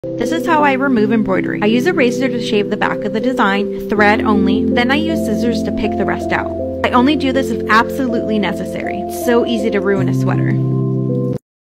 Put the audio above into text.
This is how I remove embroidery. I use a razor to shave the back of the design, thread only, then I use scissors to pick the rest out. I only do this if absolutely necessary. It's so easy to ruin a sweater.